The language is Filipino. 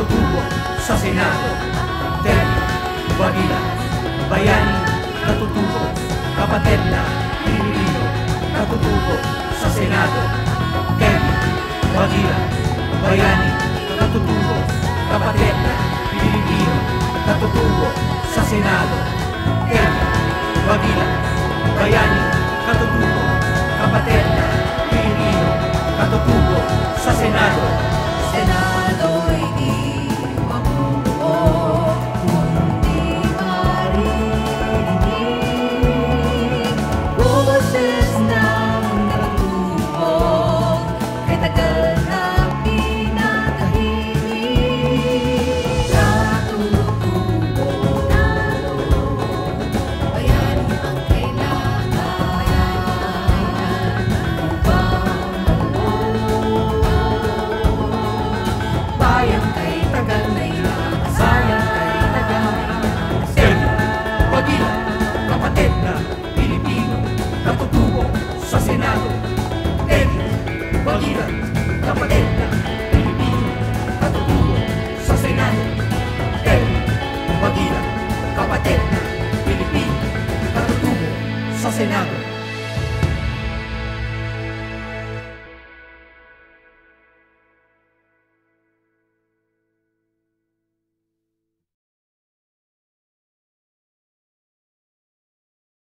katutubo sa Senado. Terry Wagila, bayani, katutubo, kapatid na Pilipino, katutubo sa Senado. Terry Wagila, bayani, katutubo, kapatid na Pilipino, katutubo sa Senado. Terry Wagila, bayani, katutubo, kapatid na Pilipino, katutubo sa Senado. Senado'y di mabubuo kung di maririnig boses ng katutubo, kay tagal na pinatahimik. Katutubo, bayani ang kailangan bayang kay tagal na ilang, sayang kay tagal na ilang. Terry Wagila, kapatid na Pilipino, katutubo sa Senado. Terry Wagila, kapatid